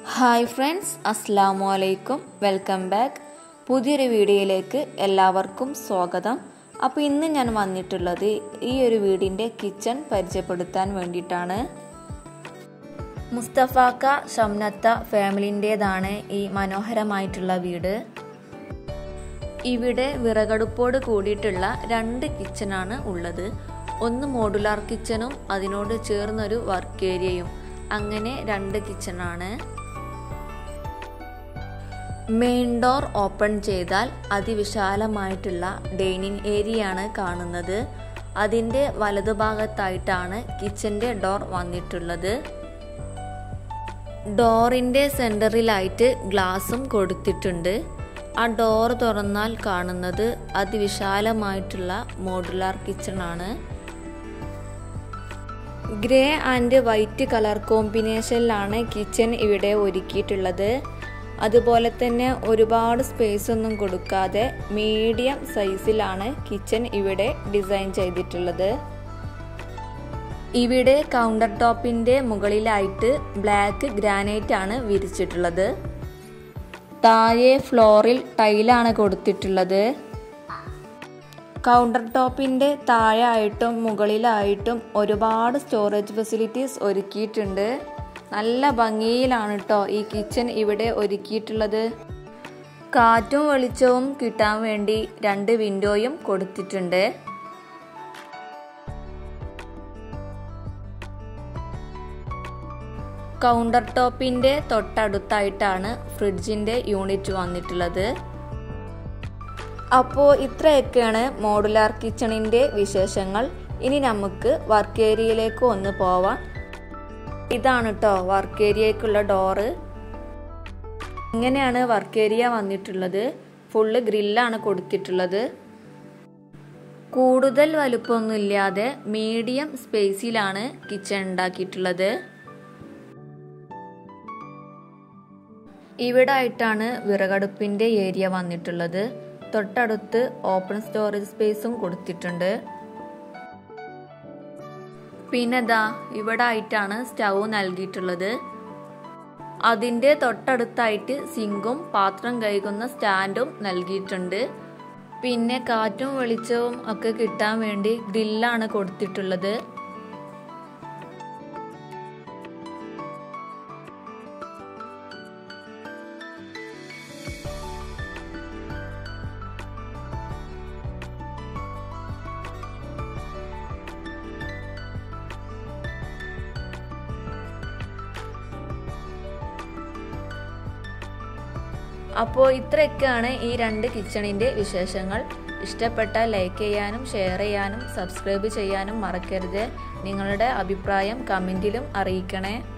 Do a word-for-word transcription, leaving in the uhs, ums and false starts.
Hi friends, അസ്സലാമു അലൈക്കും. Welcome back. പുതിയൊരു വീഡിയോയിലേക്ക് എല്ലാവർക്കും സ്വാഗതം. അപ്പോൾ ഇന്ന് ഞാൻ വന്നിട്ടുള്ളത് ഈ ഒരു വീടിൻ്റെ കിച്ചൺ പരിചയപ്പെടുത്താൻ വേണ്ടിയിട്ടാണ്. മുസ്തഫാക്ക ഷംനത്ത ഫാമിലിൻ്റേതാണ് ഈ മനോഹരമായിട്ടുള്ള വീട്. ഇവിടെ വിറകടുപ്പോട് കൂടിയിട്ടുള്ള രണ്ട് കിച്ചണാണ് ഉള്ളത്. ഒന്ന് മോഡുലാർ കിച്ചണും അതിനോട് ചേർന്നൊരു വർക്ക് ഏരിയയും, അങ്ങനെ രണ്ട് കിച്ചണാണ്. മെയിൻ ഡോർ ഓപ്പൺ ചെയ്താൽ അതിവിശാലമായിട്ടുള്ള ഡൈനിങ് ഏരിയയാണ് കാണുന്നത്. അതിൻ്റെ വലതുഭാഗത്തായിട്ടാണ് കിച്ചൻ്റെ ഡോർ വന്നിട്ടുള്ളത്. ഡോറിൻ്റെ സെൻറ്ററിലായിട്ട് ഗ്ലാസും കൊടുത്തിട്ടുണ്ട്. ആ ഡോർ തുറന്നാൽ കാണുന്നത് അതിവിശാലമായിട്ടുള്ള മോഡുലാർ കിച്ചണാണ്. ഗ്രേ ആൻഡ് വൈറ്റ് കളർ കോമ്പിനേഷനിലാണ് കിച്ചൺ ഇവിടെ ഒരുക്കിയിട്ടുള്ളത്. അതുപോലെ തന്നെ ഒരുപാട് സ്പേസ് ഒന്നും കൊടുക്കാതെ മീഡിയം സൈസിലാണ് കിച്ചൺ ഇവിടെ ഡിസൈൻ ചെയ്തിട്ടുള്ളത്. ഇവിടെ കൗണ്ടർ ടോപ്പിൻ്റെ മുകളിലായിട്ട് ബ്ലാക്ക് ഗ്രാനൈറ്റ് ആണ് വിരിച്ചിട്ടുള്ളത്. താഴെ ഫ്ലോറിൽ ടൈലാണ് കൊടുത്തിട്ടുള്ളത്. കൗണ്ടർ ടോപ്പിൻ്റെ താഴെയായിട്ടും മുകളിലായിട്ടും ഒരുപാട് സ്റ്റോറേജ് ഫെസിലിറ്റീസ് ഒരുക്കിയിട്ടുണ്ട്. നല്ല ഭംഗിയിലാണ് കേട്ടോ ഈ കിച്ചൺ ഇവിടെ ഒരുക്കിയിട്ടുള്ളത്. കാറ്റും വെളിച്ചവും കിട്ടാൻ വേണ്ടി രണ്ട് വിൻഡോയും കൊടുത്തിട്ടുണ്ട്. കൗണ്ടർ ടോപ്പിൻ്റെ തൊട്ടടുത്തായിട്ടാണ് ഫ്രിഡ്ജിൻ്റെ യൂണിറ്റ് വന്നിട്ടുള്ളത്. അപ്പോൾ ഇത്രയൊക്കെയാണ് മോഡുലാർ കിച്ചണിൻ്റെ വിശേഷങ്ങൾ. ഇനി നമുക്ക് വർക്ക് ഏരിയയിലേക്ക് ഒന്ന് പോവാം. ഇതാണ് കേട്ടോ വർക്ക് ഏരിയക്കുള്ള ഡോറ്. ഇങ്ങനെയാണ് വർക്ക് ഏരിയ വന്നിട്ടുള്ളത്. ഫുള്ള് ഗ്രില്ലാണ് കൊടുത്തിട്ടുള്ളത്. കൂടുതൽ വലുപ്പമൊന്നുമില്ലാതെ മീഡിയം സ്പേസിലാണ് കിച്ചൺ ഉണ്ടാക്കിയിട്ടുള്ളത്. ഇവിടെ ആയിട്ടാണ് വിറകടുപ്പിൻ്റെ ഏരിയ വന്നിട്ടുള്ളത്. തൊട്ടടുത്ത് ഓപ്പൺ സ്റ്റോറേജ് സ്പേസും കൊടുത്തിട്ടുണ്ട്. പിന്നെ ദാ ഇവിടെ ആയിട്ടാണ് സ്റ്റൗ നൽകിയിട്ടുള്ളത്. അതിൻ്റെ തൊട്ടടുത്തായിട്ട് സിങ്കും പാത്രം കഴുകുന്ന സ്റ്റാൻഡും നൽകിയിട്ടുണ്ട്. പിന്നെ കാറ്റും വെളിച്ചവും ഒക്കെ കിട്ടാൻ വേണ്ടി ഗ്രില്ലാണ് കൊടുത്തിട്ടുള്ളത്. അപ്പോൾ ഇത്രയൊക്കെയാണ് ഈ രണ്ട് കിച്ചണിൻ്റെ വിശേഷങ്ങൾ. ഇഷ്ടപ്പെട്ടാൽ ലൈക്ക് ചെയ്യാനും ഷെയർ ചെയ്യാനും സബ്സ്ക്രൈബ് ചെയ്യാനും മറക്കരുത്. നിങ്ങളുടെ അഭിപ്രായം കമൻറ്റിലും അറിയിക്കണേ.